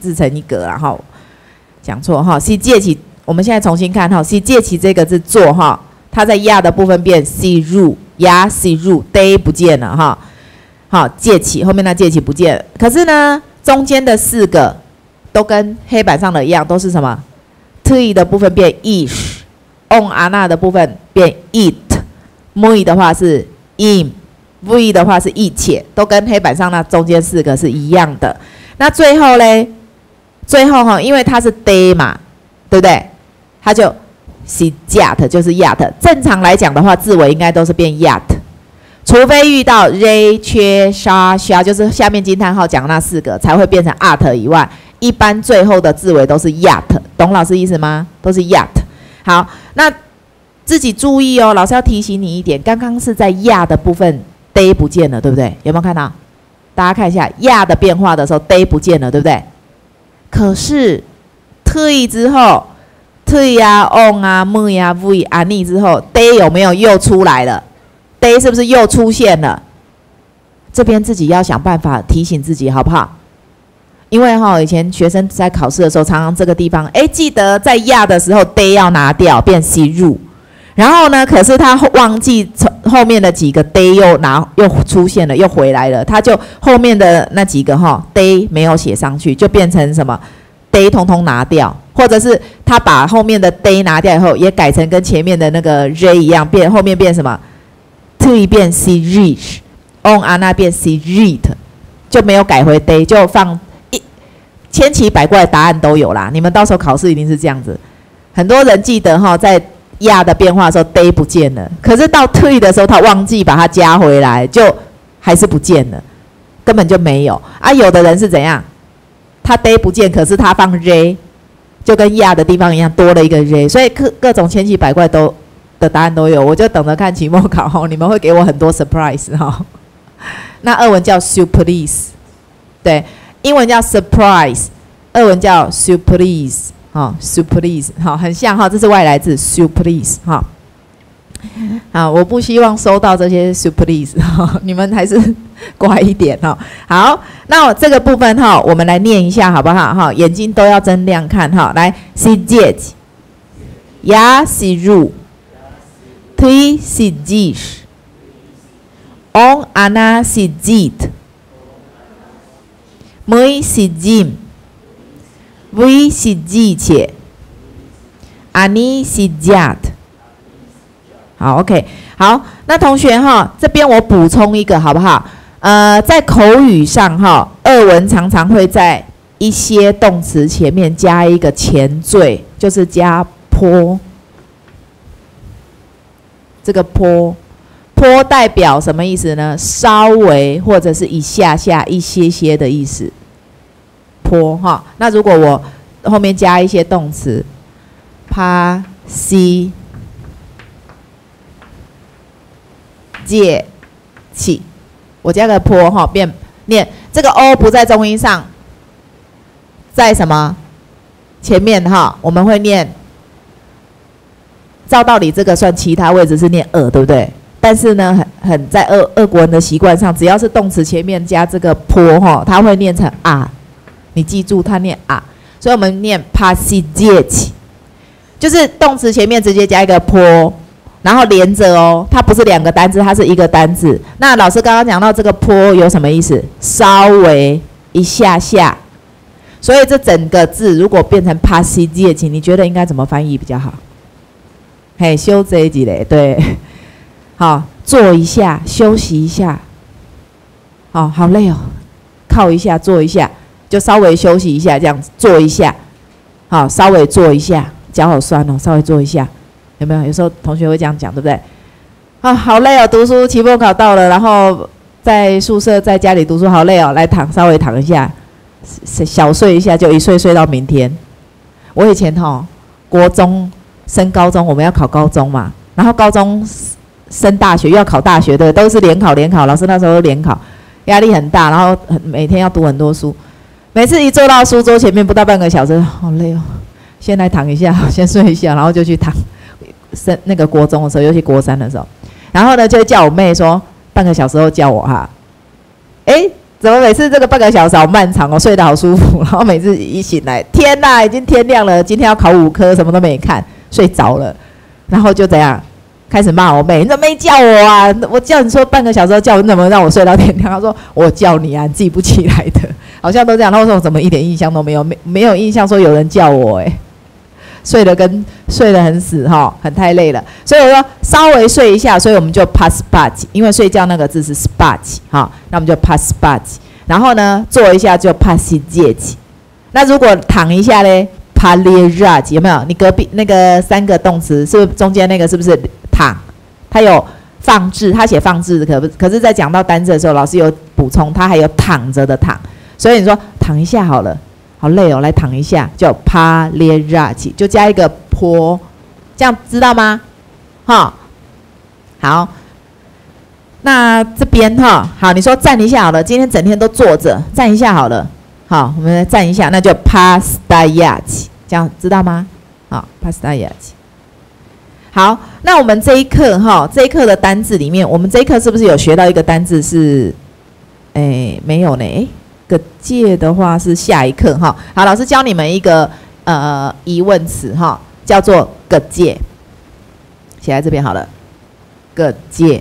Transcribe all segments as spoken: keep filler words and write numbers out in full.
自成一格啦哈，讲错哈，是借起，我们现在重新看哈，是借起这个字做哈，它在压的部分变 c 入，压 c 入 day 不见了哈，好借起后面那借起不见了，可是呢中间的四个都跟黑板上的一样，都是什么 t 的部分变 ish，on 阿那的部分变 it，m 的话是 in。V 的话是一切，都跟黑板上那中间四个是一样的。那最后嘞，最后哈，因为它是 day 嘛，对不对？它就 是 yat， 就是 yat。正常来讲的话，字尾应该都是变 yat， 除非遇到 re 缺 sha sha， 就是下面惊叹号讲那四个才会变成 at 以外，一般最后的字尾都是 yat， 懂老师意思吗？都是 yat。好，那自己注意哦，老师要提醒你一点，刚刚是在 ya 的部分。day 不见了，对不对？有没有看到？大家看一下亚的变化的时候 day 不见了，对不对？可是退之后，退啊 on 啊 m 啊 v 啊 ni 之后 day 有没有又出来了 ？day 是不是又出现了？这边自己要想办法提醒自己，好不好？因为哈、哦，以前学生在考试的时候，常常这个地方，哎，记得在亚的时候 day 要拿掉，变 c 入。然后呢？可是他忘记后面的几个 day 又拿又出现了，又回来了。他就后面的那几个哈 day 没有写上去，就变成什么 day 通通拿掉，或者是他把后面的 day 拿掉以后，也改成跟前面的那个 j 一样，变后面变什么 t 变 c reach on 啊那变 c read， 就没有改回 day， 就放一千奇百怪的答案都有啦。你们到时候考试一定是这样子。很多人记得哈在亚的变化的时候 day 不见了，可是到退的时候他忘记把它加回来，就还是不见了，根本就没有啊。有的人是怎样？他 day 不见，可是他放 j， 就跟亚的地方一样多了一个 j， 所以各各种千奇百怪都的答案都有。我就等着看期末考后，你们会给我很多 surprise 哈。那俄文叫 surprise， 对，英文叫 surprise， 俄文叫 surprise。哦 ，surprise， 好，很像哈，这是外来字 surprise， 哈，啊，我不希望收到这些 surprise， 哈，你们还是乖一点哈。好，那我这个部分哈，我们来念一下好不好？哈，眼睛都要睁亮看哈。来 ，si jet， ya si ru，tui si jish，on ana si jit，mui si jim。V 是 G 且 ，Ani 是 Jat， 好 ，OK， 好，那同学哈，这边我补充一个好不好？呃，在口语上哈，俄文常常会在一些动词前面加一个前缀，就是加坡。这个坡，坡代表什么意思呢？稍微或者是一下下、一些些的意思。坡哈，那如果我后面加一些动词，趴、西、借、起，我加个坡哈，变念这个 o 不在重音上，在什么前面哈？我们会念，照道理这个算其他位置是念二，对不对？但是呢，很很在俄俄国人的习惯上，只要是动词前面加这个坡哈，它会念成啊。你记住，它念啊，所以我们念 passage， 就是动词前面直接加一个坡，然后连着哦，它不是两个单字，它是一个单字。那老师刚刚讲到这个坡有什么意思？稍微一下下，所以这整个字如果变成 passage， 你觉得应该怎么翻译比较好？嘿，休这一集嘞，对，好，坐一下，休息一下，好好累哦，靠一下，坐一下。就稍微休息一下，这样子坐一下，好，稍微坐一下，脚好酸哦，稍微坐一下，有没有？有时候同学会这样讲，对不对？啊，好累哦，读书，期末考到了，然后在宿舍在家里读书，好累哦，来躺，稍微躺一下，小睡一下，就一睡睡到明天。我以前哈、哦，国中升高中，我们要考高中嘛，然后高中升大学又要考大学的，都是联考联考，老师那时候联考，压力很大，然后每天要读很多书。每次一坐到书桌前面，不到半个小时，好累哦，先来躺一下，先睡一下，然后就去躺。升那个国中的时候，尤其国三的时候，然后呢，就叫我妹说，半个小时后叫我哈。哎， 怎么每次这个半个小时好漫长哦，睡得好舒服，然后每次一醒来，天哪，已经天亮了，今天要考五科，什么都没看，睡着了，然后就怎样，开始骂我妹，你怎么没叫我啊？我叫你说半个小时叫我，你怎么让我睡到天亮？他说我叫你啊，你自己不起来的，好像都这样。然后我说我怎么一点印象都没有，没没有印象说有人叫我哎、欸。睡得跟睡得很死哈，很太累了，所以我说稍微睡一下，所以我们就 pass p a t 因为睡觉那个字是 spat 哈，那我们就 pass p a t 然后呢坐一下就 pass 借起，那如果躺一下嘞 paliraj 有没有？你隔壁那个三个动词是不是中间那个是不是躺？它有放置，它写放置，可不可是在讲到单字的时候，老师有补充，它还有躺着的躺，所以你说躺一下好了。好累哦，来躺一下，叫 paliraj， 就加一个坡，这样知道吗？哈，好，那这边哈，好，你说站一下好了，今天整天都坐着，站一下好了，好，我们来站一下，那就 pastajaj， 这样知道吗？好 ，pastajaj。好，那我们这一课哈，这一课的单字里面，我们这一课是不是有学到一个单字是？哎，没有呢，哎。个借的话是下一课哈，好，老师教你们一个呃疑问词哈，叫做个借，写在这边好了，个借，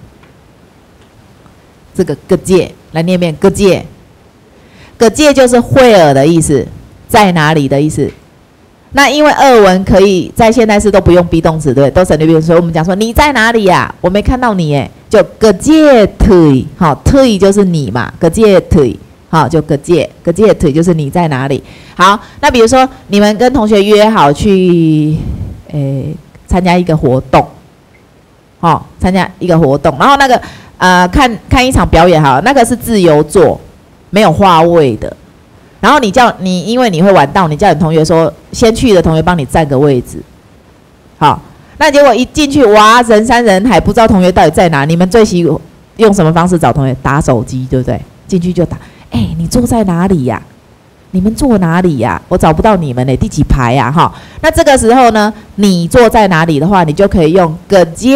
这个个借来念一遍，个借，个借就是会儿的意思，在哪里的意思。那因为俄文可以在现代式都不用 be 动词，对不对？都省略 be， 所以我们讲说你在哪里呀、啊？我没看到你耶，就个借腿，好，腿就是你嘛，个借腿。好，就个借个借腿就是你在哪里。好，那比如说你们跟同学约好去，诶，参加一个活动，哦，参加一个活动，然后那个呃看看一场表演，好，那个是自由座，没有划位的。然后你叫你，因为你会晚到，你叫你同学说，先去的同学帮你占个位置。好，那结果一进去，哇，人山人海，不知道同学到底在哪。你们最喜用什么方式找同学？打手机，对不对？进去就打。哎、欸，你坐在哪里呀、啊？你们坐哪里呀、啊？我找不到你们嘞，第几排呀、啊？哈，那这个时候呢，你坐在哪里的话，你就可以用个接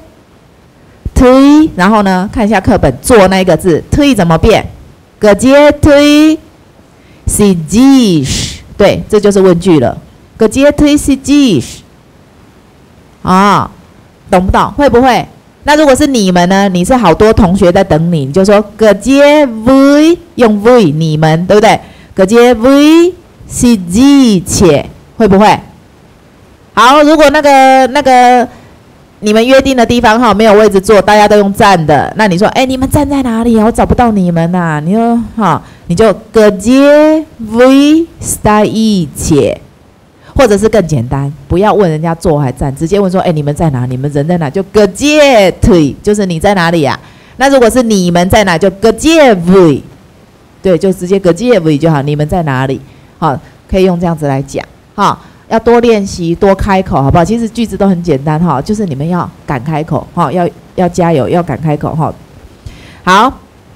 推，然后呢，看一下课本，坐那个字推怎么变？个接推 ，sedish， 对，这就是问句了。个接推 sedish， 啊，懂不懂？会不会？那如果是你们呢？你是好多同学在等你，你就说个接 v 用 v 你们对不对？个接 v 是 g 且会不会？好，如果那个那个你们约定的地方哈没有位置坐，大家都用站的，那你说哎你们站在哪里啊？我找不到你们呐、啊。你说哈你就个接 v stay 且。或者是更简单，不要问人家坐还站，直接问说：“哎、欸，你们在哪？你们人在哪？”就个借腿，就是你在哪里呀、啊？那如果是你们在哪，就个借位，对，就直接个借位就好。你们在哪里？好，可以用这样子来讲。哈，要多练习，多开口，好不好？其实句子都很简单哈，就是你们要敢开口哈，要要加油，要敢开口哈。好，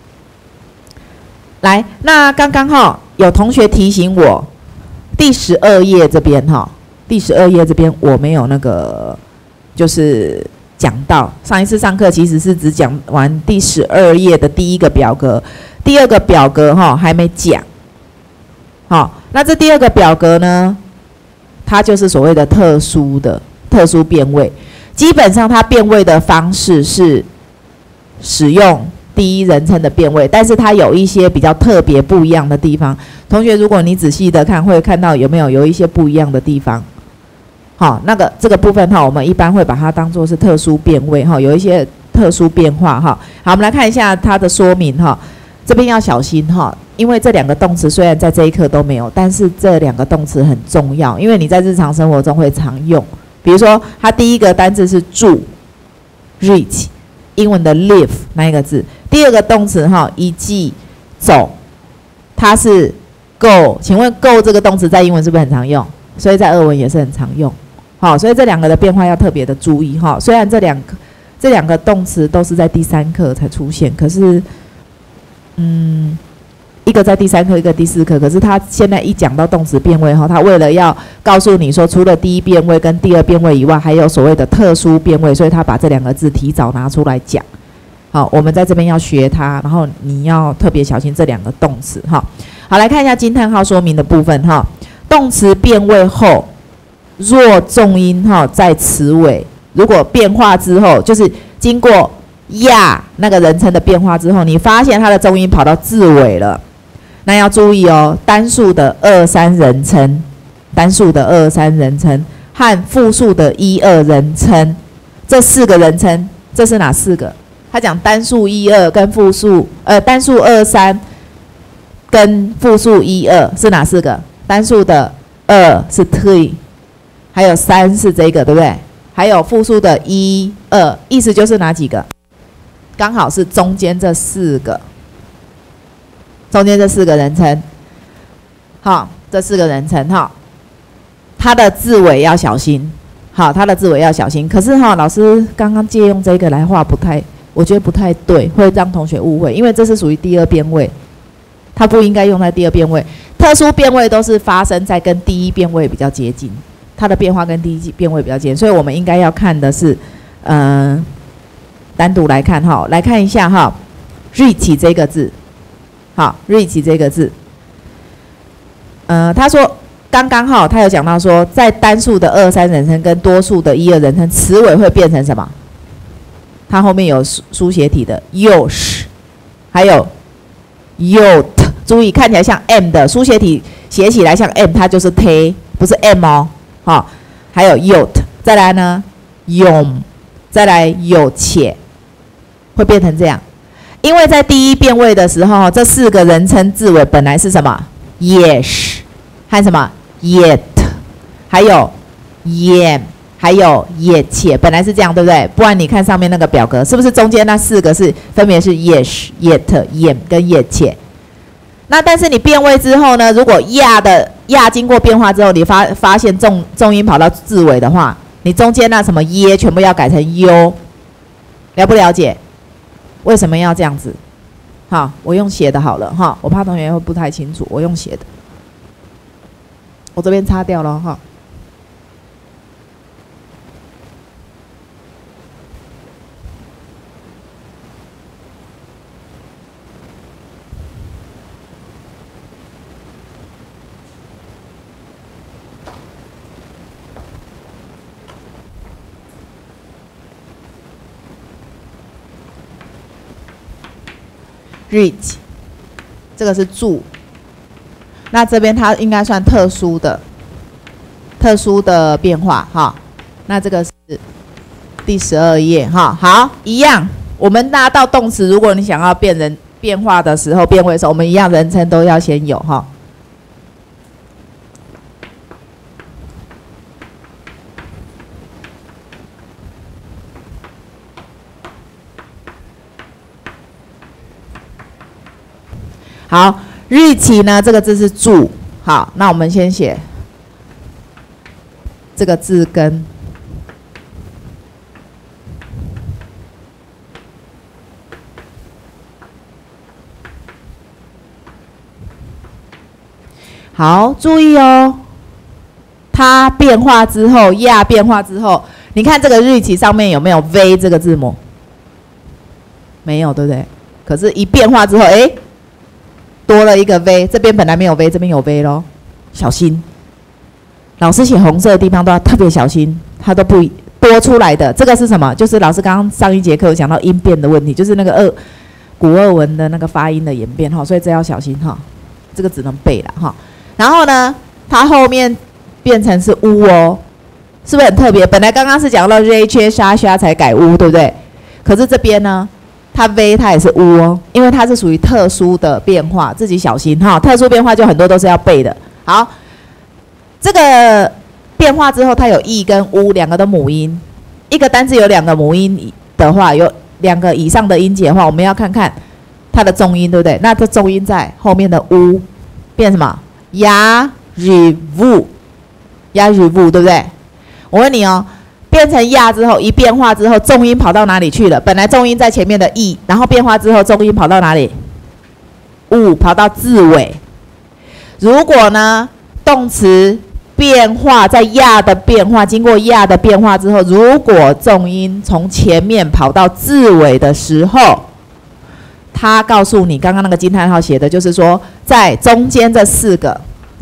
来，那刚刚哈有同学提醒我。第十二页这边哈，第十二页这边我没有那个，就是讲到上一次上课其实是只讲完第十二页的第一个表格，第二个表格哈还没讲。好，那这第二个表格呢，它就是所谓的特殊的特殊变位，基本上它变位的方式是使用第一人称的变位，但是它有一些比较特别不一样的地方。同学，如果你仔细的看，会看到有没有有一些不一样的地方。好，那个这个部分哈，我们一般会把它当作是特殊变位哈，有一些特殊变化哈。好，我们来看一下它的说明哈，这边要小心哈，因为这两个动词虽然在这一课都没有，但是这两个动词很重要，因为你在日常生活中会常用。比如说，它第一个单字是住 ，reach， 英文的 live 那一个字。第二个动词哈，一记走，它是 go， 请问 go 这个动词在英文是不是很常用？所以在俄文也是很常用。好，所以这两个的变化要特别的注意哈。虽然这两个这两个动词都是在第三课才出现，可是，嗯，一个在第三课，一个第四课，可是它现在一讲到动词变位哈，它为了要告诉你说，除了第一变位跟第二变位以外，还有所谓的特殊变位，所以它把这两个字提早拿出来讲。 好，我们在这边要学它，然后你要特别小心这两个动词哈。好，来看一下惊叹号说明的部分哈。动词变位后，若重音哈在词尾，如果变化之后，就是经过呀那个人称的变化之后，你发现它的重音跑到字尾了，那要注意哦，单数的二三人称，单数的二三人称和复数的一二人称，这四个人称，这是哪四个？他讲单数一二跟复数，呃，单数二三跟复数一二是哪四个？单数的二是 three， 还有三是这个，对不对？还有复数的一二，意思就是哪几个？刚好是中间这四个，中间这四个人称，好，这四个人称哈，它的字尾要小心，好，它的字尾要小心。可是哈，老师刚刚借用这个来画不太，我觉得不太对，会让同学误会，因为这是属于第二变位，它不应该用在第二变位。特殊变位都是发生在跟第一变位比较接近，它的变化跟第一变位比较接近，所以我们应该要看的是，嗯、呃，单独来看哈，来看一下哈 ，reach 这个字，好 ，reach 这个字，呃，他说刚刚哈，他有讲到说，在单数的二三人称跟多数的一二人称，词尾会变成什么？它后面有书写体的 yosh， 还有 yot。注意，看起来像 m 的书写体写起来像 m， 它就是 t， 不是 m 哦。好、哦，还有 yot， 再来呢 yom， 再来有且，会变成这样。因为在第一变位的时候，这四个人称字尾本来是什么 ？yesh， 和什么 yet， 还有 yam， 还有也且，本来是这样，对不对？不然你看上面那个表格，是不是中间那四个是分别是 yesh、yet、yam 跟也且？那但是你变位之后呢？如果呀的呀经过变化之后，你发发现重重音跑到字尾的话，你中间那什么耶全部要改成 u， 了不了解？为什么要这样子？好，我用写的好了哈，我怕同学会不太清楚，我用写的，我这边擦掉了哈。reach， 这个是住，那这边它应该算特殊的、特殊的变化哈。那这个是第十二页哈。好，一样，我们拿到动词，如果你想要变人变化的时候、变位的时候，我们一样人称都要先有哈。好 ，reach 呢？这个字是住。好，那我们先写这个字根。好，注意哦，它变化之后，呀变化之后，你看这个 reach 上面有没有 v 这个字母？没有，对不对？可是，一变化之后，哎。多了一个 v， 这边本来没有 v， 这边有 v 咯，小心。老师写红色的地方都要特别小心，它都不多出来的。这个是什么？就是老师刚刚上一节课有讲到音变的问题，就是那个二古二文的那个发音的演变哈，所以这要小心哈。这个只能背了哈。然后呢，它后面变成是 u 哦，是不是很特别？本来刚刚是讲到 j 缺沙沙才改 u， 对不对？可是这边呢？它 v 它也是 u 哦，因为它是属于特殊的变化，自己小心哈。特殊变化就很多都是要背的。好，这个变化之后，它有 e 跟 u 两个的母音。一个单字有两个母音的话，有两个以上的音节的话，我们要看看它的重音，对不对？那这重音在后面的 u 变什么？呀 r vu 呀 r vu 对不对？我问你哦。变成呀之后，一变化之后，重音跑到哪里去了？本来重音在前面的 e， 然后变化之后，重音跑到哪里 ？u 跑到字尾。如果呢，动词变化，在亚的变化，经过亚的变化之后，如果重音从前面跑到字尾的时候，他告诉你，刚刚那个惊叹号写的就是说，在中间这四个，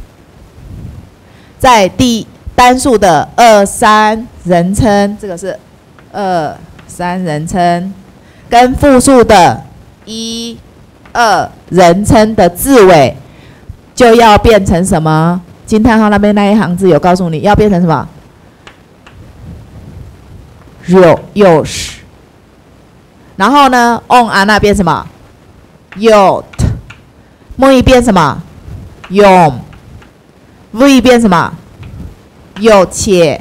在第单数的二三人称，这个是二三人称，跟复数的一二人称的字尾，就要变成什么？惊叹号那边那一行字有告诉你要变成什么？有有时，然后呢 ，on 啊那变什么？有 t， 木变什么？用 v 变什么？有且。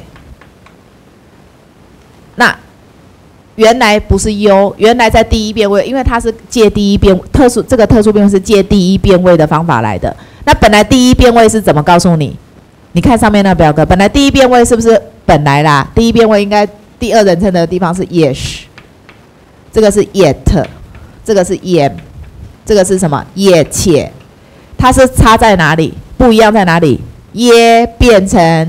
那原来不是 u， 原来在第一变位，因为它是借第一变特殊这个特殊变位是借第一变位的方法来的。那本来第一变位是怎么告诉你？你看上面那表格，本来第一变位是不是本来啦？第一变位应该第二人称的地方是 yes， 这个是 yet， 这个是 yam， 这个是什么？也且，它是差在哪里？不一样在哪里？耶变成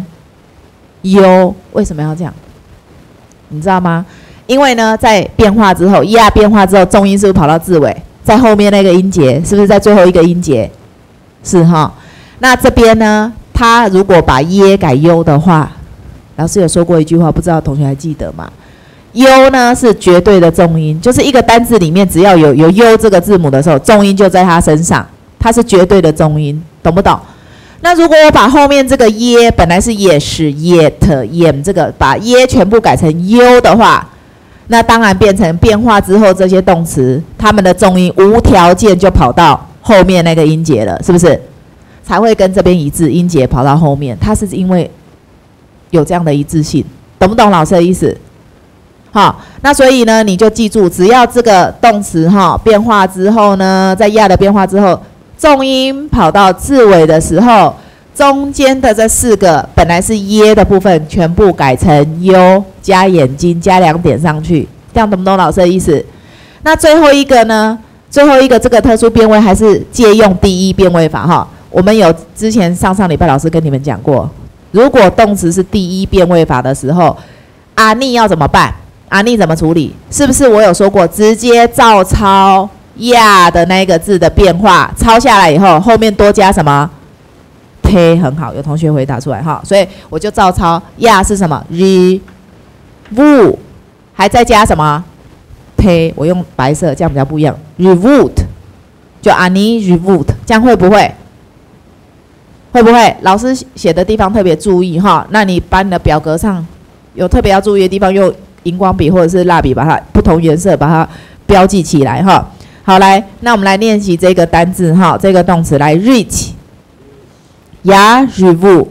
u， 为什么要这样？你知道吗？因为呢，在变化之后，呀变化之后，重音是不是跑到字尾？在后面那个音节是不是在最后一个音节？是哈，那这边呢，他如果把耶改 u 的话，老师有说过一句话，不知道同学还记得吗 ？u 呢是绝对的重音，就是一个单字里面只要有有 u 这个字母的时候，重音就在它身上，它是绝对的重音，懂不懂？那如果我把后面这个耶本来是也是 yet yam 这个把耶全部改成 u 的话，那当然变成变化之后这些动词，它们的重音无条件就跑到后面那个音节了，是不是？才会跟这边一致，音节跑到后面，它是因为有这样的一致性，懂不懂老师的意思？好，那所以呢，你就记住，只要这个动词哈变化之后呢，在亚的变化之后，重音跑到字尾的时候，中间的这四个本来是耶的部分，全部改成 u， 加眼睛加两点上去，这样懂不懂老师的意思？那最后一个呢？最后一个这个特殊变位还是借用第一变位法哈。我们有之前上上礼拜老师跟你们讲过，如果动词是第一变位法的时候，阿逆要怎么办？阿逆怎么处理？是不是我有说过，直接照抄亚的那个字的变化，抄下来以后，后面多加什么？呸，很好，有同学回答出来哈，所以我就照抄亚是什么 ？re vu， 还再加什么？呸，我用白色，这样比较不一样。revolt， 就阿尼 revolt， 这样会不会？会不会？老师写的地方特别注意哈。那你把你的表格上有特别要注意的地方，用荧光笔或者是蜡笔把它不同颜色把它标记起来哈。好，来，那我们来练习这个单字哈，这个动词来 reach， 呀 review，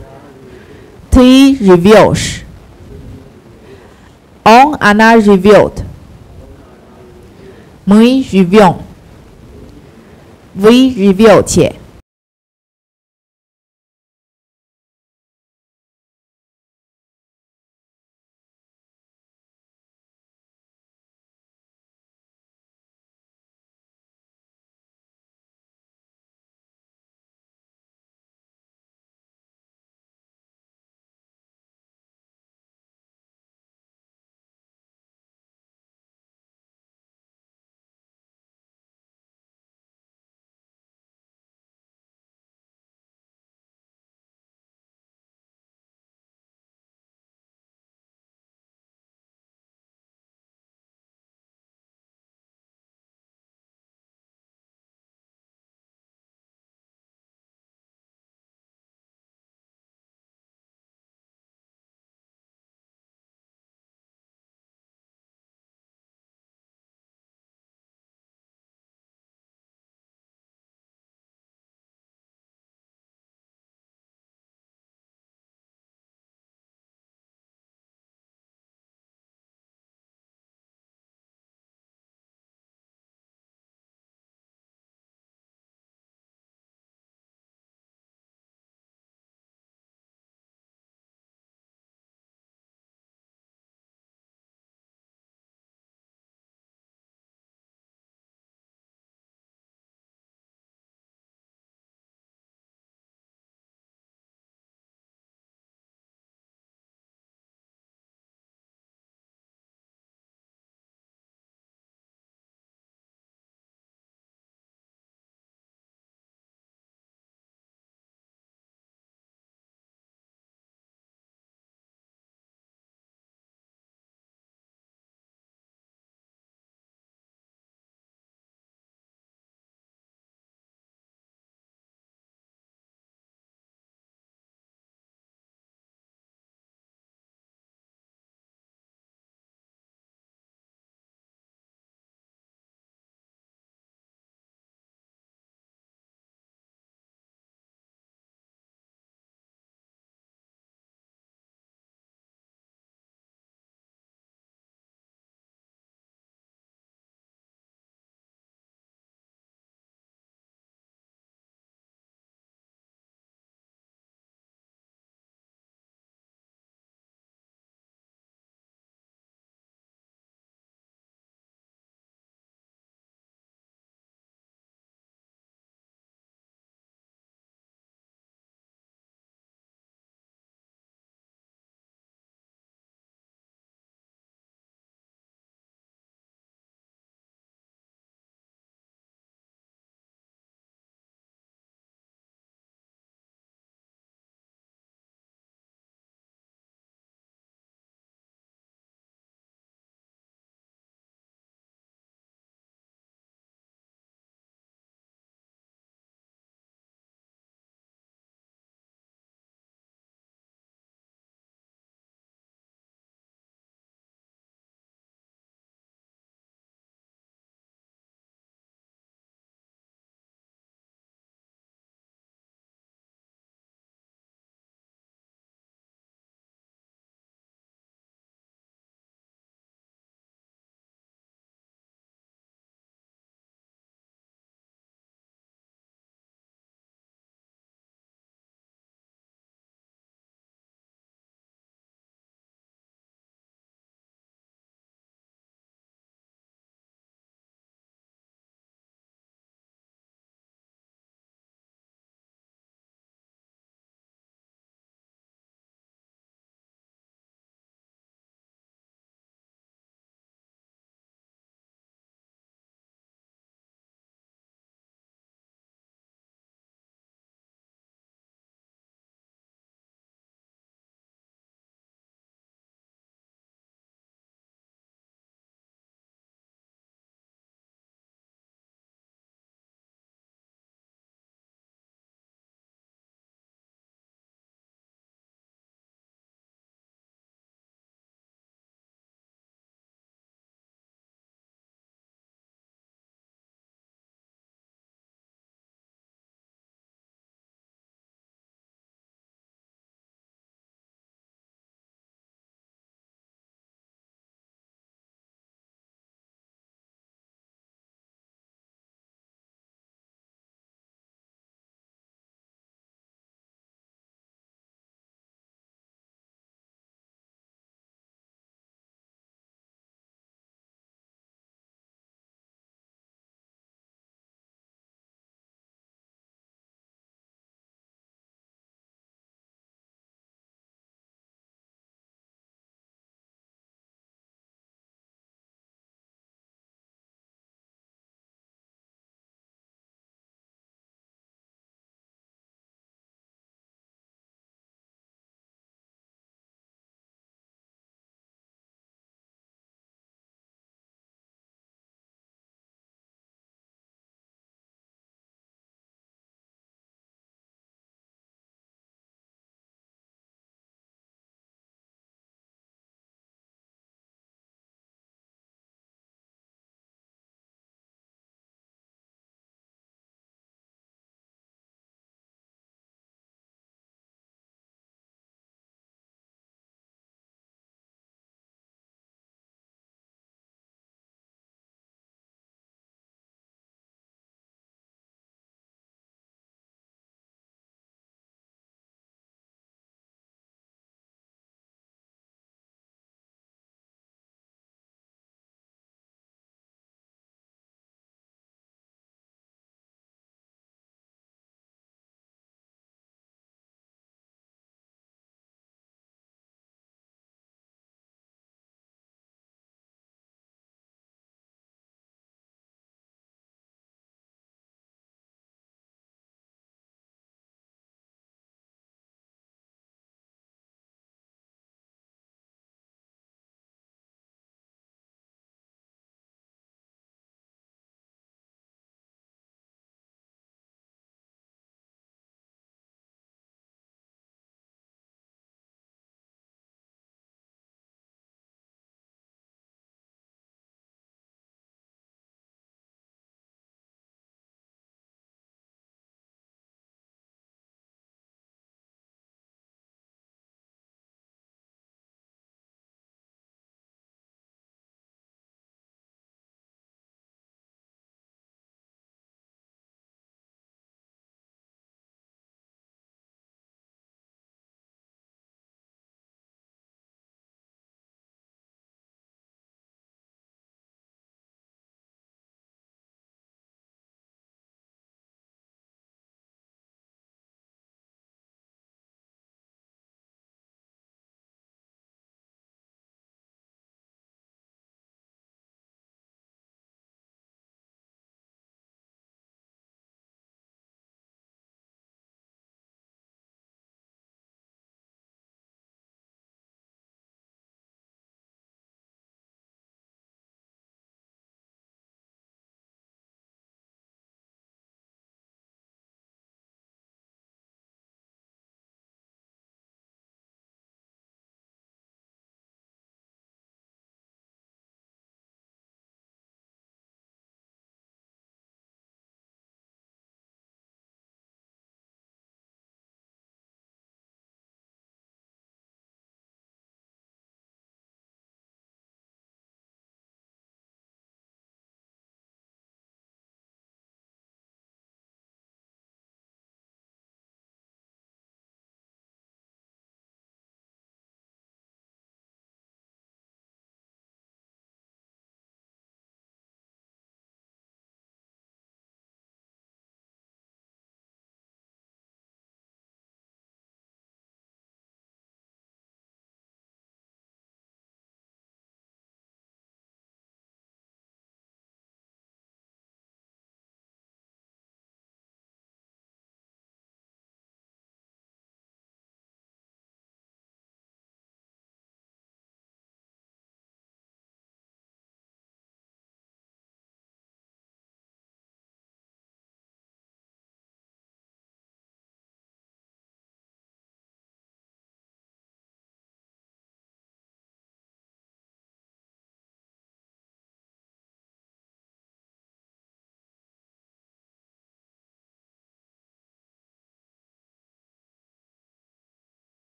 t reviews， on ana reviewed， мы review， we review 且。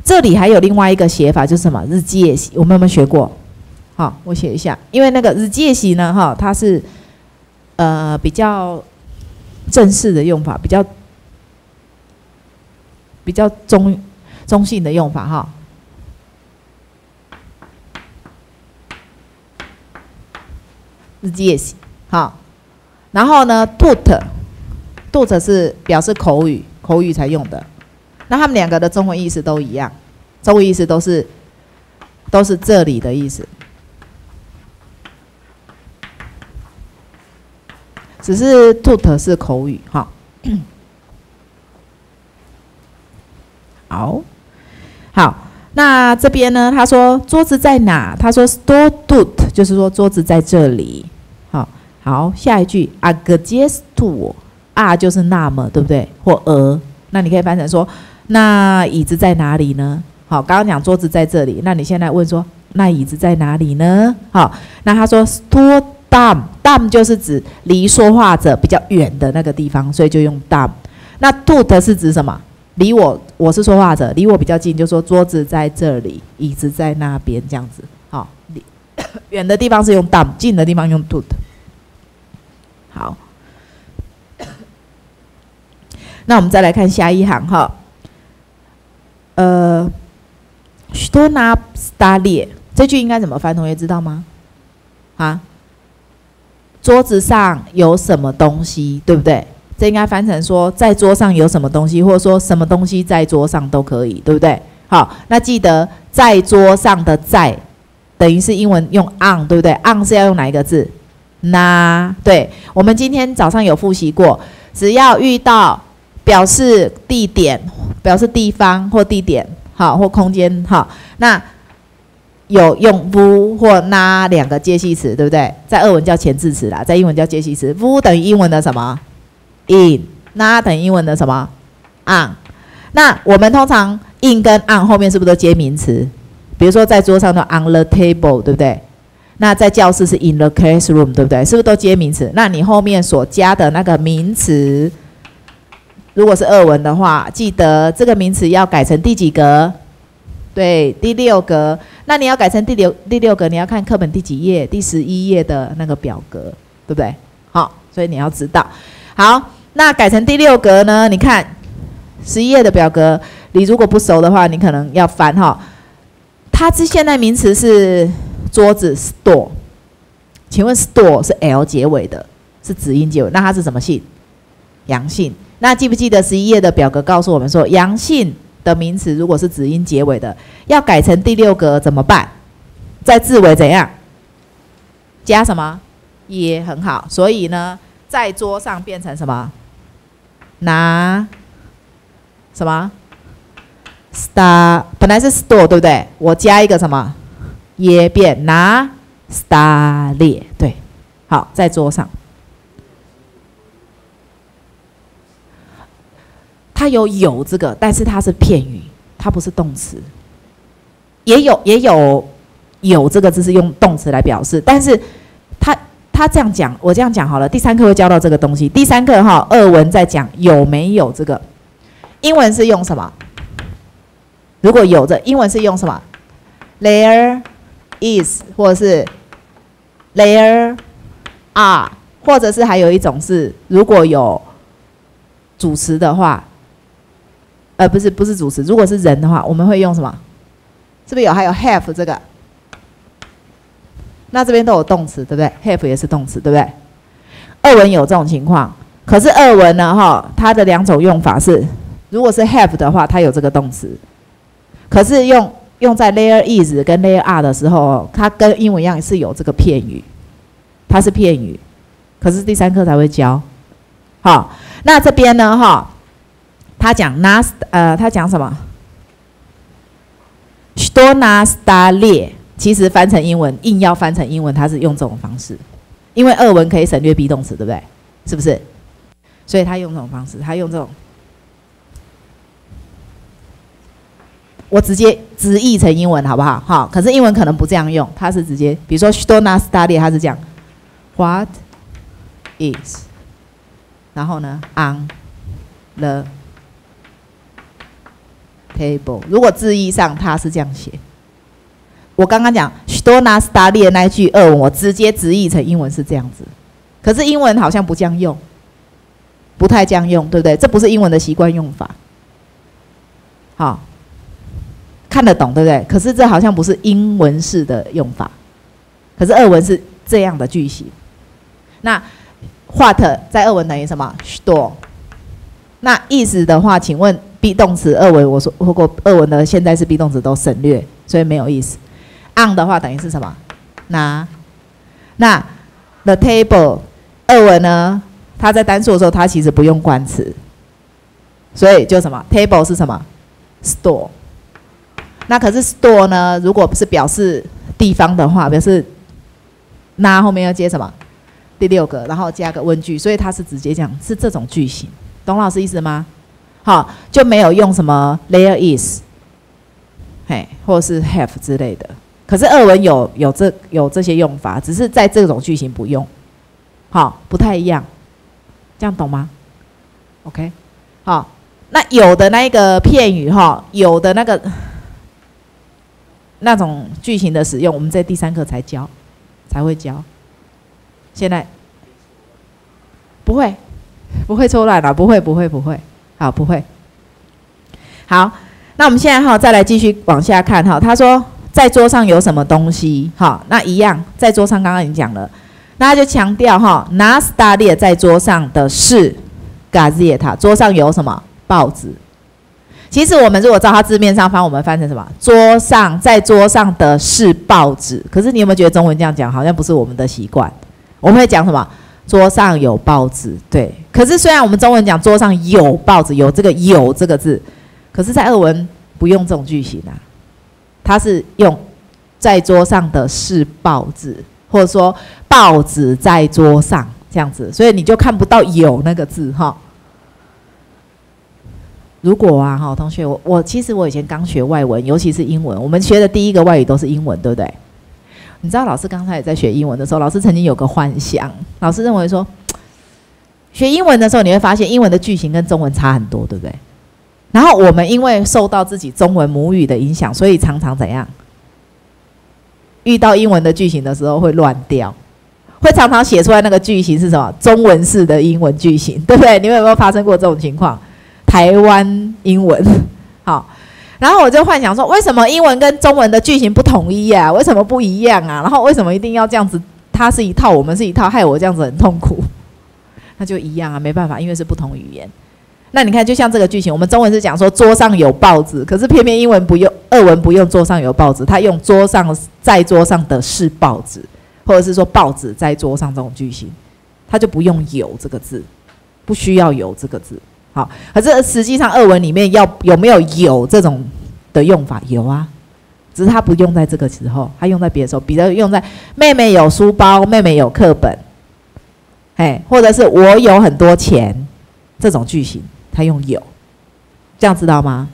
这里还有另外一个写法，就是什么日介习，我们有没有学过？好，我写一下，因为那个日介习呢，哈，它是呃比较正式的用法，比较比较中中性的用法，哈。日介习，好，然后呢 ，tut，tut 是表示口语，口语才用的。那他们两个的中文意思都一样，中文意思都是都是这里的意思，只是 tut 是口语，哈。好，好。那这边呢？他说桌子在哪？他说 store tut， 就是说桌子在这里。好，好，下一句 a gestu， 啊就是那么，对不对？或而，那你可以翻成说，那椅子在哪里呢？好，刚刚讲桌子在这里，那你现在问说，那椅子在哪里呢？好，那他说 store dam，dam 就是指离说话者比较远的那个地方，所以就用 dam。那 tut 是指什么？离我，我是说话者，离我比较近，就说桌子在这里，椅子在那边，这样子。好，远的地方是用 dam， 近的地方用 tut。好，那我们再来看下一行哈。呃 ，что на столе 这句应该怎么翻？同学知道吗？啊，桌子上有什么东西，对不对？这应该翻成说，在桌上有什么东西，或者说什么东西在桌上都可以，对不对？好，那记得在桌上的在，等于是英文用 on， 对不对 ？on 是要用哪一个字？那对，我们今天早上有复习过，只要遇到表示地点、表示地方或地点，好或空间，好，那有用 vu 或 na 两个介系词，对不对？在俄文叫前置词啦，在英文叫介系词。vu 等于英文的什么？ in， 那等于英文的什么 on？ 那我们通常 in 跟 on 后面是不是都接名词？比如说在桌上的 on the table， 对不对？那在教室是 in the classroom， 对不对？是不是都接名词？那你后面所加的那个名词，如果是俄文的话，记得这个名词要改成第几格？对，第六格。那你要改成第六第六格，你要看课本第几页？第十一页的那个表格，对不对？好，所以你要知道。好，那改成第六格呢？你看十一页的表格，你如果不熟的话，你可能要翻哈。它之现在名词是桌子 store， 请问 store 是 l 结尾的，是子音结尾，那它是什么性？阳性。那记不记得十一页的表格告诉我们说，阳性的名词如果是子音结尾的，要改成第六格怎么办？在字尾怎样？加什么？也很好。所以呢，在桌上变成什么？拿什么 ？star 本来是 store 对不对？我加一个什么？也变拿 star 列对。好，在桌上。它有有这个，但是它是片语，它不是动词。也有也有有这个字是用动词来表示，但是它他这样讲，我这样讲好了。第三课会教到这个东西。第三课哈，俄文在讲有没有这个，英文是用什么？如果有这，英文是用什么 ？There is， 或者是 there are， 或者是还有一种是，如果有主词的话，呃，不是不是主词，如果是人的话，我们会用什么？是不是有还有 have 这个？那这边都有动词，对不对 ？have 也是动词，对不对？俄文有这种情况，可是俄文呢，哈，它的两种用法是，如果是 have 的话，它有这个动词，可是用用在 there is 跟 there are 的时候，它跟英文一样是有这个片语，它是片语，可是第三课才会教。好，那这边呢，哈，他讲 nas， 呃，他讲什么 ？что на столе。其实翻成英文，硬要翻成英文，它是用这种方式，因为俄文可以省略 be 动词，对不对？是不是？所以他用这种方式，他用这种，我直接直译成英文好不好？好，可是英文可能不这样用，它是直接，比如说 что на столе， 它是讲 what is， 然后呢 on the table。如果字义上它是这样写，我刚刚讲 что нас стали 的那一句俄文，我直接直译成英文是这样子，可是英文好像不这样用，不太这样用，对不对？这不是英文的习惯用法。好，看得懂对不对？可是这好像不是英文式的用法，可是俄文是这样的句型。那 what 在俄文等于什么 что？ 那意思的话，请问 be 动词俄文我说如果俄文的现在式 be 动词都省略，所以没有意思。on 的话等于是什么？拿。那 the table 俄文呢？它在单数的时候，它其实不用冠词，所以就什么 table 是什么 store。那可是 store 呢？如果不是表示地方的话，表示那后面要接什么？第六个，然后加个问句，所以它是直接这样，是这种句型，懂老师意思吗？好，就没有用什么 there is， 嘿，或者是 have 之类的。可是俄文有有这有这些用法，只是在这种句型不用，好，不太一样，这样懂吗 ？OK， 好，那有的那一个片语哈，有的那个那种句型的使用，我们在第三课才教，才会教。现在不会，不会错乱了，不会，不会，不会，好，不会。好，那我们现在哈，再来继续往下看哈。他说，在桌上有什么东西？哈，那一样，在桌上刚刚已经讲了，那他就强调哈，拿斯达列在桌上的是 gazeta， 桌上有什么？报纸。其实我们如果照它字面上翻，我们翻成什么？桌上，在桌上的是报纸。可是你有没有觉得中文这样讲，好像不是我们的习惯？我们会讲什么？桌上有报纸，对。可是虽然我们中文讲桌上有报纸，有这个“有”这个字，可是在俄文不用这种句型啊，它是用在桌上的是报纸，或者说报纸在桌上这样子，所以你就看不到“有”那个字哈。如果啊，哈，同学，我我其实我以前刚学外文，尤其是英文，我们学的第一个外语都是英文，对不对？你知道老师刚才也在学英文的时候，老师曾经有个幻想，老师认为说，学英文的时候你会发现英文的句型跟中文差很多，对不对？然后我们因为受到自己中文母语的影响，所以常常怎样？遇到英文的句型的时候会乱掉，会常常写出来那个句型是什么？中文式的英文句型，对不对？你们有没有发生过这种情况？台湾英文，好。然后我就幻想说，为什么英文跟中文的句型不统一啊？为什么不一样啊？然后为什么一定要这样子？它是一套，我们是一套，害我这样子很痛苦。那就一样啊，没办法，因为是不同语言。那你看，就像这个句型，我们中文是讲说桌上有报纸，可是偏偏英文不用，俄文不用桌上有报纸，它用桌上在桌上的是报纸，或者是说报纸在桌上这种句型，它就不用有这个字，不需要有这个字。好，可是实际上俄文里面要有没有有这种的用法？有啊，只是它不用在这个时候，它用在别的时候，比如用在妹妹有书包，妹妹有课本，哎，或者是我有很多钱这种句型，它用有，这样知道吗？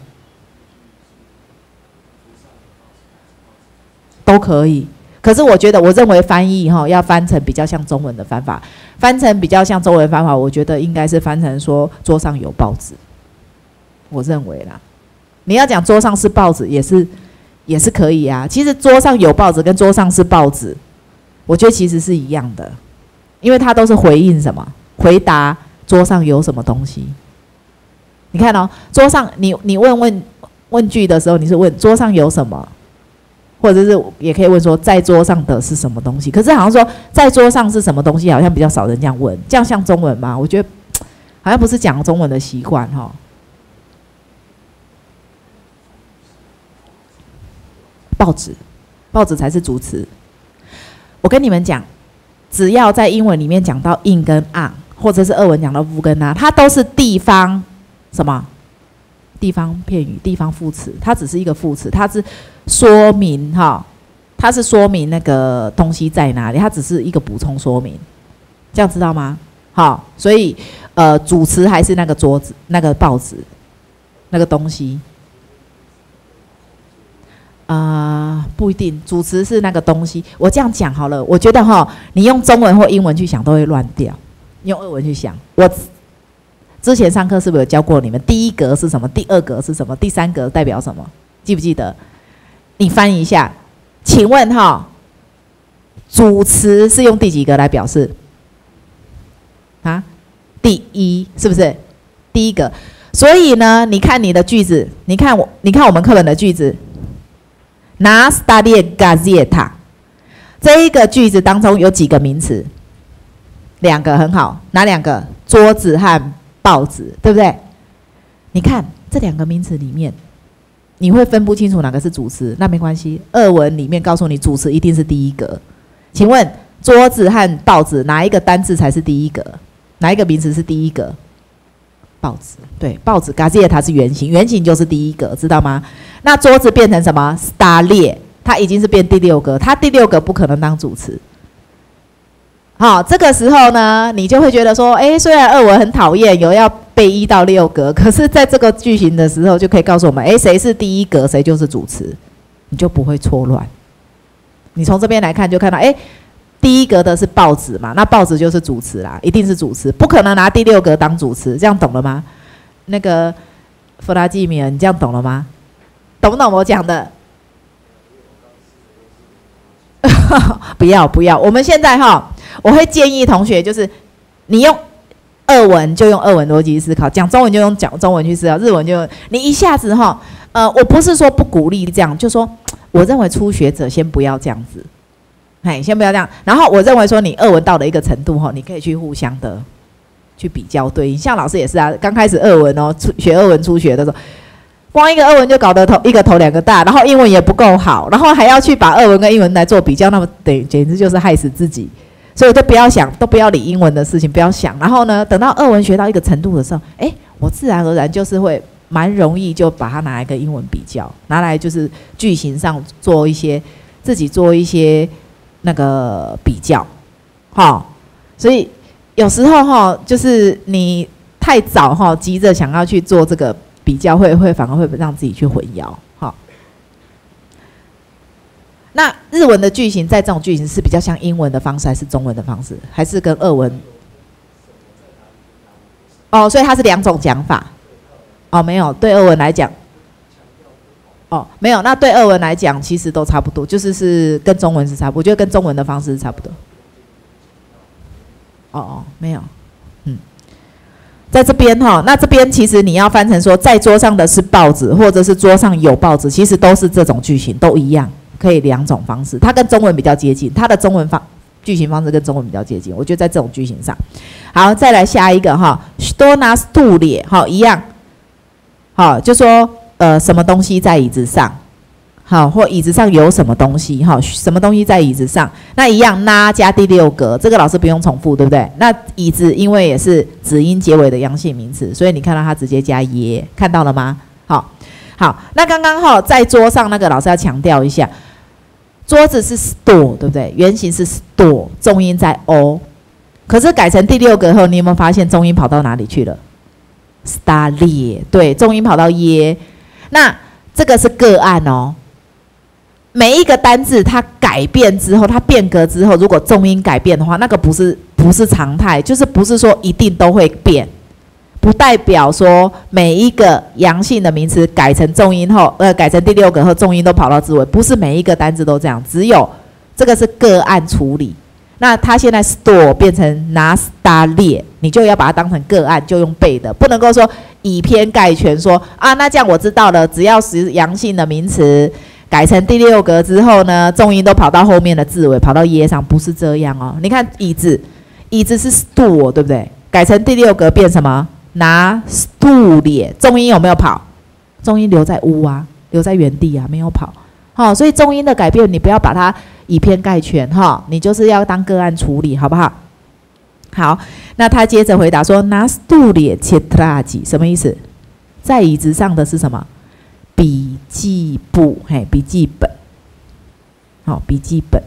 都可以。可是我觉得，我认为翻译哈要翻成比较像中文的翻法，翻成比较像中文翻法，我觉得应该是翻成说桌上有报纸。我认为啦，你要讲桌上是报纸也是也是可以啊。其实桌上有报纸跟桌上是报纸，我觉得其实是一样的，因为它都是回应什么？回答桌上有什么东西。你看哦，桌上你你问问问句的时候，你是问桌上有什么？或者是也可以问说在桌上的是什么东西，可是好像说在桌上是什么东西，好像比较少人这样问，这样像中文吗？我觉得好像不是讲中文的习惯哈。报纸，报纸才是主词。我跟你们讲，只要在英文里面讲到 in 跟 on， 或者是俄文讲到 vu 跟 na， 它都是地方什么？地方片语、地方副词，它只是一个副词，它是说明哈，它是说明那个东西在哪里，它只是一个补充说明，这样知道吗？好，所以呃，主词还是那个桌子、那个报纸、那个东西，啊、呃，不一定，主词是那个东西。我这样讲好了，我觉得哈，你用中文或英文去想都会乱掉，用俄文去想，我之前上课是不是有教过你们？第一格是什么？第二格是什么？第三格代表什么？记不记得？你翻一下，请问哈，主词是用第几格来表示？啊，第一是不是？第一个。所以呢，你看你的句子，你看我，你看我们课本的句子 ，na stare gazeta 这一个句子当中有几个名词？两个，很好，哪两个？桌子和报纸，对不对？你看这两个名词里面，你会分不清楚哪个是主词，那没关系。二文里面告诉你，主词一定是第一格。请问桌子和报纸哪一个单字才是第一格？哪一个名词是第一格？报纸，对，报纸 gazeta 它是原型，原型就是第一格，知道吗？那桌子变成什么 stare 它已经是变第六格，它第六格不可能当主词。好，这个时候呢，你就会觉得说，哎，虽然二文很讨厌有要背一到六格，可是在这个句型的时候，就可以告诉我们，哎，谁是第一格，谁就是主词，你就不会错乱。你从这边来看，就看到，哎，第一格的是报纸嘛，那报纸就是主词啦，一定是主词，不可能拿第六格当主词，这样懂了吗？那个弗拉基米尔，你这样懂了吗？懂不懂我讲的？不要不要，我们现在哈，我会建议同学，就是你用二文就用二文逻辑思考，讲中文就用讲中文去思考，日文就用你一下子哈，呃，我不是说不鼓励这样，就说我认为初学者先不要这样子，嘿，先不要这样。然后我认为说你二文到了一个程度哈，你可以去互相的去比较对应。像老师也是啊，刚开始二文哦，学二文初学的时候。光一个二文就搞得头一个头两个大，然后英文也不够好，然后还要去把二文跟英文来做比较，那么等简直就是害死自己。所以我就不要想，都不要理英文的事情，不要想。然后呢，等到二文学到一个程度的时候，哎，我自然而然就是会蛮容易就把它拿来跟英文比较，拿来就是句型上做一些自己做一些那个比较，哈。所以有时候哈，就是你太早哈，急着想要去做这个。比较会会反而会让自己去混淆，好。那日文的句型在这种句型是比较像英文的方式，还是中文的方式，还是跟俄文？哦，所以它是两种讲法。哦，没有，对俄文来讲，哦，没有，那对俄文来讲其实都差不多，就是是跟中文是差不多，我觉得跟中文的方式是差不多。哦哦，没有。在这边哈，那这边其实你要翻成说，在桌上的是报纸，或者是桌上有报纸，其实都是这种句型，都一样，可以两种方式。它跟中文比较接近，它的中文方句型方式跟中文比较接近。我觉得在这种句型上，好，再来下一个哈 ，что на стуле， 好，一样，好，就说呃什么东西在椅子上。好，或椅子上有什么东西？哈，什么东西在椅子上？那一样，那加第六格，这个老师不用重复，对不对？那椅子因为也是子音结尾的阳性名词，所以你看到它直接加耶，看到了吗？好，好，那刚刚哈在桌上那个老师要强调一下，桌子是 store， 对不对？原型是 store， 重音在 o， 可是改成第六格后，你有没有发现重音跑到哪里去了 ？stare， 对，重音跑到耶，那这个是个案哦。每一个单字它改变之后，它变革之后，如果重音改变的话，那个不是不是常态，就是不是说一定都会变，不代表说每一个阳性的名词改成重音后，呃，改成第六个后，重音都跑到字尾，不是每一个单字都这样，只有这个是个案处理。那它现在 store 变成拿 star 列，你就要把它当成个案，就用背的，不能够说以偏概全说啊，那这样我知道了，只要是阳性的名词。改成第六格之后呢，重音都跑到后面的字尾，跑到耶上，不是这样哦。你看椅子，椅子是 stool， 对不对？改成第六格变什么？拿 stool 列，重音有没有跑？重音留在屋啊，留在原地啊，没有跑。好、哦，所以重音的改变，你不要把它以偏概全哈、哦，你就是要当个案处理，好不好？好，那他接着回答说，拿 stool 列切特拉吉什么意思？在椅子上的是什么？笔记簿，嘿，笔记本，好，笔记本。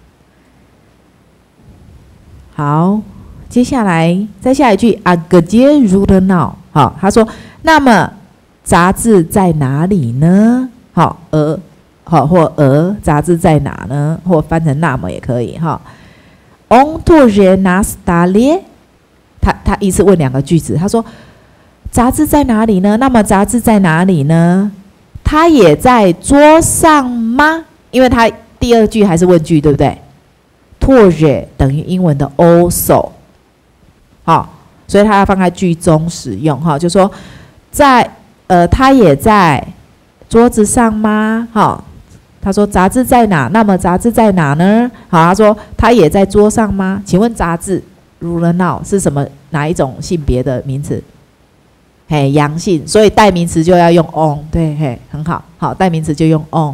好，接下来再下一句啊，个接如的闹，好，他说，那么杂志在哪里呢？好，而好或而杂志在哪呢？或翻成那么也可以哈。On to je na stale， 他他一次问两个句子，他说杂志在哪里呢？那么杂志在哪里呢？它也在桌上吗？因为它第二句还是问句，对不对？拓也等于英文的 also， 好，所以它要放在句中使用哈，就说在呃，它也在桌子上吗？好，他说杂志在哪？那么杂志在哪呢？好，他说它也在桌上吗？请问杂志 ruler now 是什么？哪一种性别的名词？嘿，阳性，所以代名词就要用 on， 对，嘿，很好，好，代名词就用 on。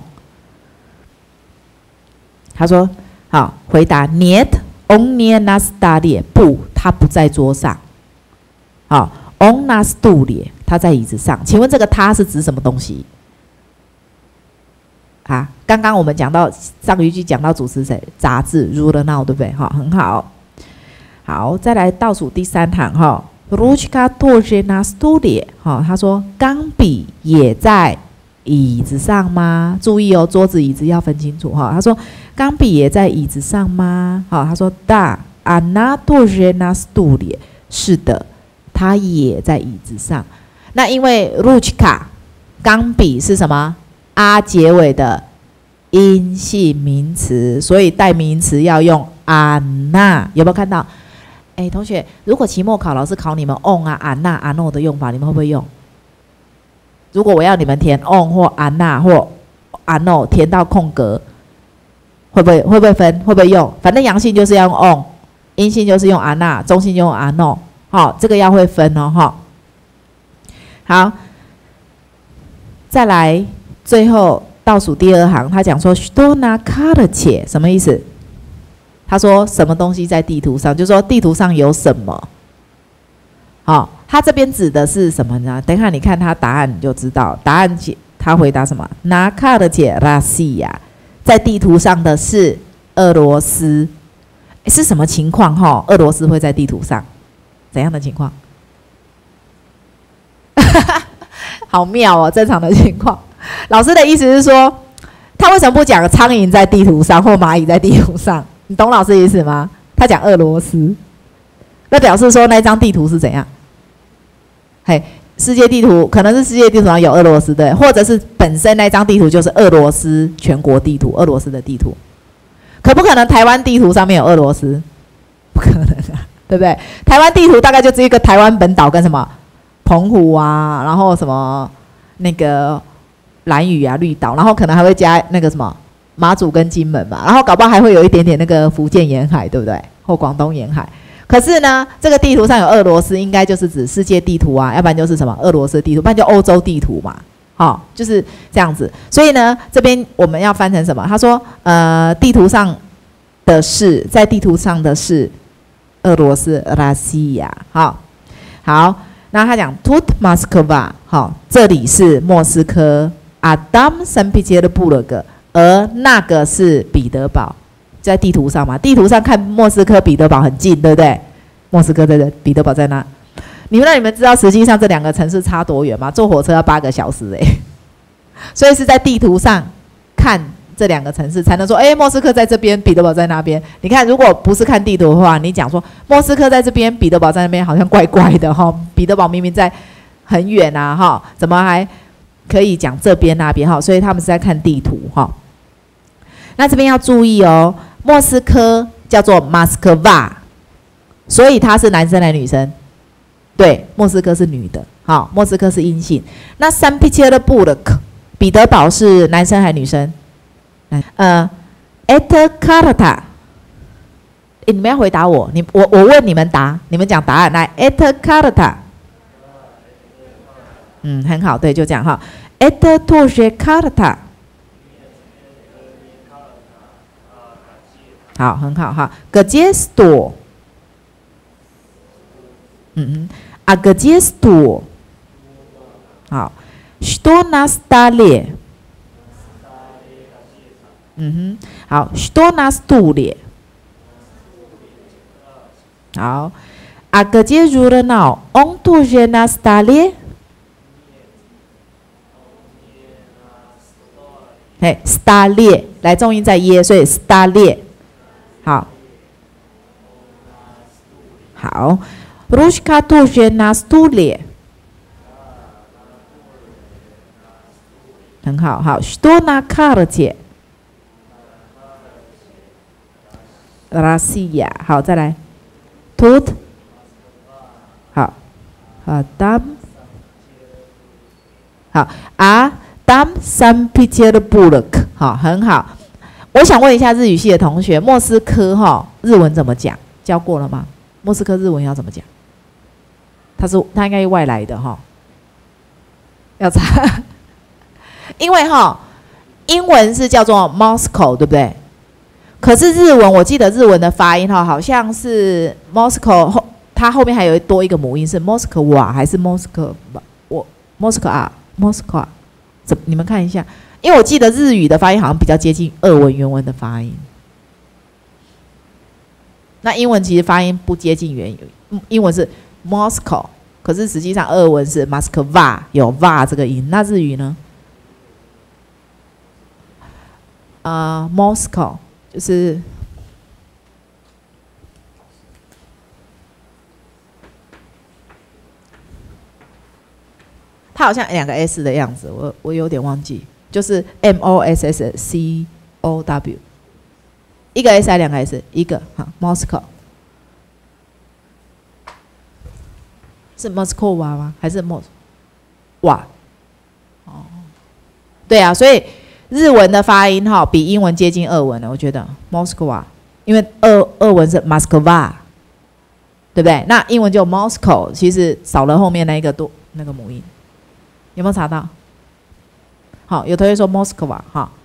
他说。好，回答 Niet on nie na stole， 不，它不在桌上。好 ，on na stole， 它在椅子上。请问这个它是指什么东西？啊，刚刚我们讲到上一句讲到主词谁？杂志 ruler now， 对不对？哈，很好。好，再来倒数第三行哈 ，Ruchka тоже na stole， 哈，他说钢笔也在椅子上吗？注意哦，桌子椅子要分清楚哈。他说。钢笔也在椅子上吗？好，他说 Da она тоже на стуле， 是的，它也在椅子上。那因为 Ruchka 钢笔是什么 ？a 结尾的阴性名词，所以代名词要用 она。有没有看到？哎，同学，如果期末考老师考你们 on 啊、она、ano 的用法，你们会不会用？如果我要你们填 on 或 ana 或 ano， 填到空格。会不会会不会分？会不会用？反正阳性就是要用 on， 阴性就是用 ana， 中性就用 ano。好，这个要会分哦，哈。好，再来最后倒数第二行，他讲说 что на карте 什么意思？他说什么东西在地图上？就说地图上有什么？好，他这边指的是什么呢？等一下你看他答案你就知道，答案他回答什么？拿卡的姐拉西亚。在地图上的是俄罗斯，是什么情况？哈，俄罗斯会在地图上，怎样的情况？好妙哦，正常的情况。老师的意思是说，他为什么不讲苍蝇在地图上或蚂蚁在地图上？你懂老师的意思吗？他讲俄罗斯，那表示说那张地图是怎样？嘿。世界地图可能是世界地图上有俄罗斯的，或者是本身那张地图就是俄罗斯全国地图，俄罗斯的地图。可不可能台湾地图上面有俄罗斯？不可能啊，对不对？台湾地图大概就只有一个台湾本岛跟什么澎湖啊，然后什么那个兰屿啊、绿岛，然后可能还会加那个什么马祖跟金门嘛，然后搞不好还会有一点点那个福建沿海，对不对？或广东沿海。可是呢，这个地图上有俄罗斯，应该就是指世界地图啊，要不然就是什么俄罗斯地图，不然就欧洲地图嘛，好、哦，就是这样子。所以呢，这边我们要翻成什么？他说，呃，地图上的是，在地图上的是俄罗斯拉西亚，好，好，那他讲 Tut Moskva， 好，这里是莫斯科 ，Adam Saint Petersburg， 而那个是彼得堡。在地图上嘛，地图上看莫斯科、彼得堡很近，对不对？莫斯科在这，彼得堡在那。你们那你们知道实际上这两个城市差多远吗？坐火车要八个小时哎、欸，所以是在地图上看这两个城市才能说，哎、欸，莫斯科在这边，彼得堡在那边。你看，如果不是看地图的话，你讲说莫斯科在这边，彼得堡在那边，好像怪怪的哈。彼得堡明明在很远啊哈，怎么还可以讲这边那边哈？所以他们是在看地图哈。那这边要注意哦。莫斯科叫做 Moskva， 所以它是男生还是女生？对，莫斯科是女的。好，莫斯科是阴性。那Saint Petersburg彼得堡是男生还是女生？呃 ，et karta， 你们要回答我，你我我问你们答，你们讲答案来 et karta。嗯，很好，对，就这样哈 et тоже karta。好，很好哈。Где стол？ 嗯嗯 ，А где стол？ 好 ，Что на столе？ 嗯哼，好 ，Что на стуле？ 好 ，А где журнал？ Он тоже на столе？ 嘿 ，столе， 来重音在耶，所以 столе。好，好 ，Ручка тоже на стуле。 很好，好 ，что на карте Россия， 好，再来 ，тут， 好，啊，там， 好啊，там Санкт-Петербург， 好，很好。我想问一下日语系的同学，莫斯科哈日文怎么讲？教过了吗？莫斯科日文要怎么讲？他是他应该是外来的哈，要查，因为哈英文是叫做 Moscow， 对不对？可是日文，我记得日文的发音哈，好像是 Moscow 后，它后面还有多一个母音是 Moskva 还是 Moscow？ 我 Moskva Moskva， 怎你们看一下，因为我记得日语的发音好像比较接近俄文原文的发音。那英文其实发音不接近原语，英文是 Moscow， 可是实际上俄文是 Moskva， 有 va 这个音。那日语呢？啊、呃、，Moscow。就是它好像两个 S 的样子，我我有点忘记，就是 M O S S C O W， 一个 S 还是两个 S？ 一个哈 ，Moscow 是 Moscow 吗？还是 Mos 哇？哦，对啊，所以。日文的发音哈比英文接近俄文了，我觉得 Moskva， 因为俄俄文是 Moskva， 对不对？那英文就 Moscow， 其实少了后面那一个多那个母音，有没有查到？好，有同学说 Moskva 哈。